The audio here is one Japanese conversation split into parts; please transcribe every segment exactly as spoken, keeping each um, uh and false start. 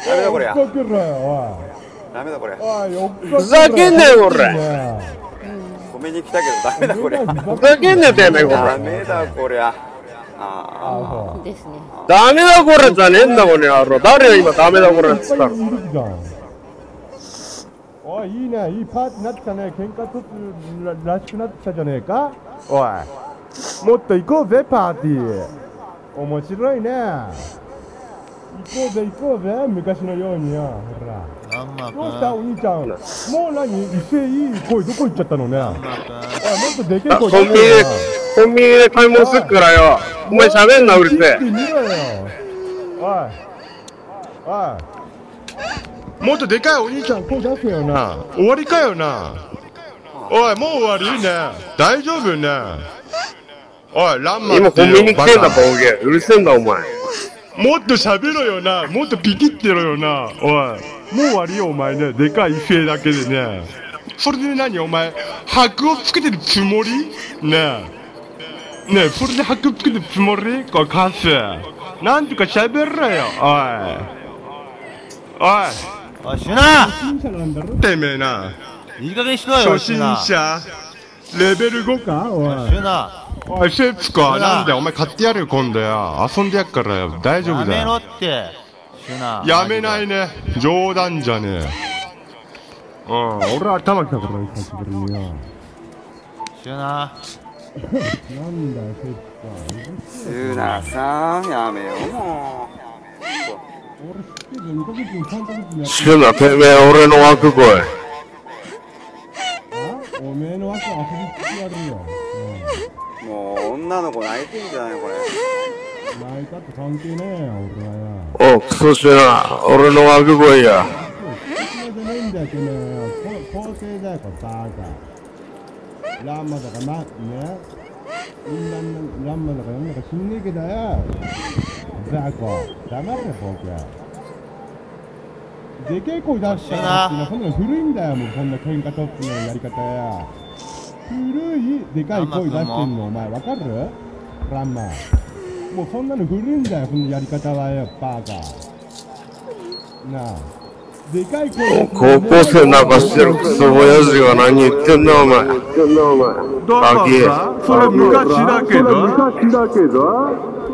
ダメだこりゃ。 追っかけろよ、おダメだこりゃ。 い。おい、追っかけろよ。 ふざけんなよ、これ。 止めに来たけどダメだこりゃ。 ふざけんなよ、てめえ、こダれ。 メだこりゃ。ああですね。 ダメだこれじゃねえんだ、これ野郎。誰が今ダメだこれっつったの。 おい、いいね、いいパーティーになってきたね。喧嘩突ららしくなってきたじゃねえか。おい、もっと行こうぜ、パーティー。面白いね。行こうぜ、行こうぜ、昔のようによ。ほら。どうしたお兄ちゃん。もう何威勢いい声どこ行っちゃったのね。おい、もっとでけえ声コンビニで、コンビニで買い物すっからよ。お前喋んな、うるせえ。 見ろよ。おい。おい。もっとでかいお兄ちゃん声出せよな。終わりかよな。おい、もう終わりね。大丈夫ね。おい、ランマ今コンビニ来てんだ、ボおケ。うるせえんだ、お前。 もっと喋ろよな。もっとピキってろよな。おい、もう終わりよ、お前ね。でかい威勢だけでね。それで何お前、箔をつけてるつもりねえ。ねえ、それで箔つけてるつもりこれ、カス。なんとか喋ろよ、おい。おい。 おい、シュナてめえな。 いい加減にしろよ、 初心者レベルごかおい。 シュナおい、セーツか。なんだよ、お前買ってやるよ、今度よ。遊んでやっからよ。大丈夫だよ。 やめろって、シュナやめないね。冗談じゃねえ。うん、俺は頭きたから久しぶりによ。 シュナなんだよ、セーツスーナさんやめようもう。 俺知ってるよ、にかげつにさんかげつにやってシュナ、てめえ、俺の枠来い。 あおめえの枠遊びつきやるよ。 もう女の子泣いてんじゃないこれ。 泣いたって関係ねえよ、俺はよ。 おう、クソシュナ、俺の枠来いや。 そうじゃねえんだよ、てめえよ。構成だよ、これ、バーカ。ランマだか、ま、ね。みんな、ランマだか、なんだか死んねえけどよ。ザコ、黙れ、ボケ。でけえ声出したらっていうのは、そんなの古いんだよ、もう、こんな喧嘩トップのやり方や。古い、でかい声出してんの、お前、わかるランマ。もう、そんなの古いんだよ、このやり方はよ、バーカ。なあ。でかい声。 高校生泣かしてるクソ親父が何言ってんだ、お前。バキ。 それ昔だけど昔だけど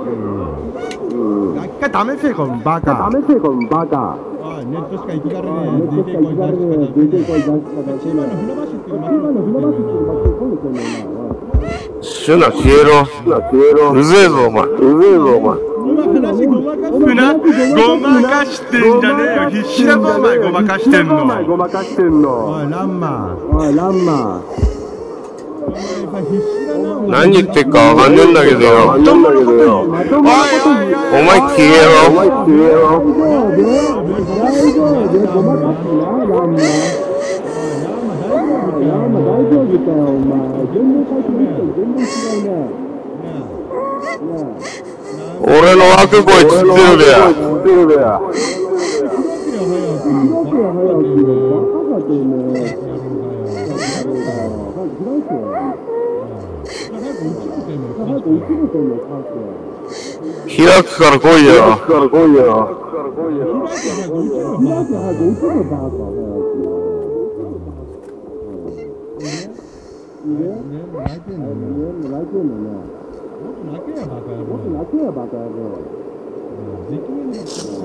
ガキかダメせえこのバカダメせえこのバカおいネットしか行きがれねえでけえ声出し方でけえ声出し方千葉の船橋っていう街千葉の船橋っていう街今度来んのおシュナ消えろ。うぜえぞ、お前。うぜえぞ、お前。 前ごまかしてんじゃねえよ必死だぞお前ごまかしてんのごまかしてんのおいランマおいランマ何言ってっかわかんねえんだけどよ。お前消えろ。お前消えろ。 大丈夫ごまかすなランマランマ大丈夫かよお前全然最初見たら全然違うねねえ俺の枠来いっつってるべや。開くから来いよ。 もっと泣けやバカ野郎。もっと泣けやバカ野郎。できねえんだ